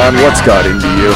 man, what's got into you?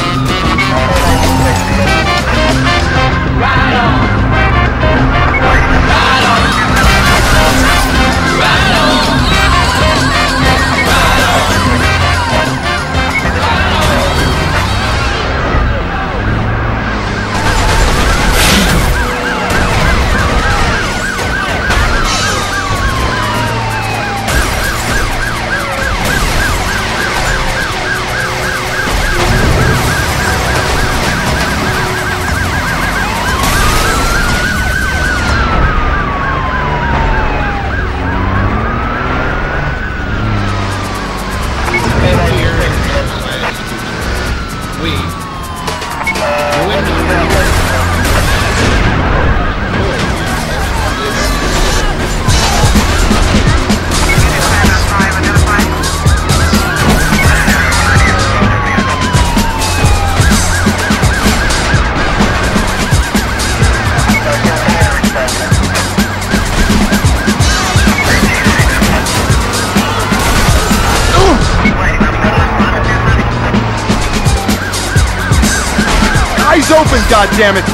Eyes open, goddammit!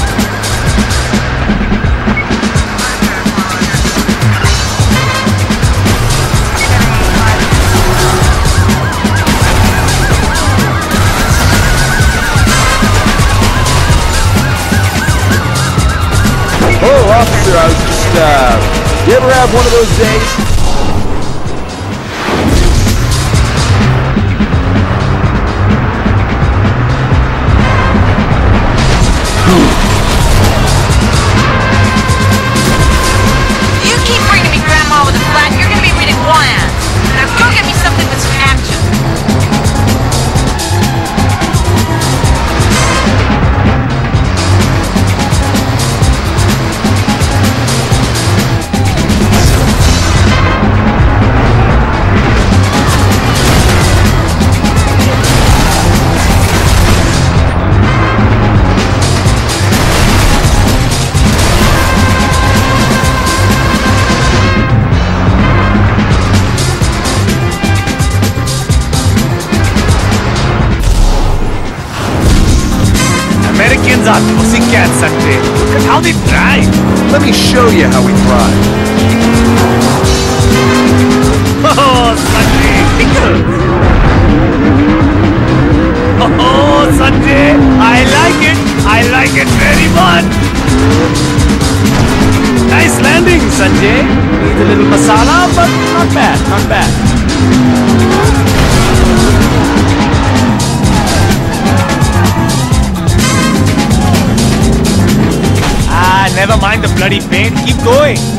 Oh, officer, I was just, you ever have one of those days? You keep bringing me grandma with a flat, you're gonna be reading bland. Now go get me something with some action. Americans are pussycats, Sanjay. Look at how they drive. Let me show you how we drive. Oh, Sanjay, pickles. Oh, Sanjay, I like it. I like it very much. Nice landing, Sanjay. Need a little masala, but not bad, not bad. Never mind the bloody paint, keep going.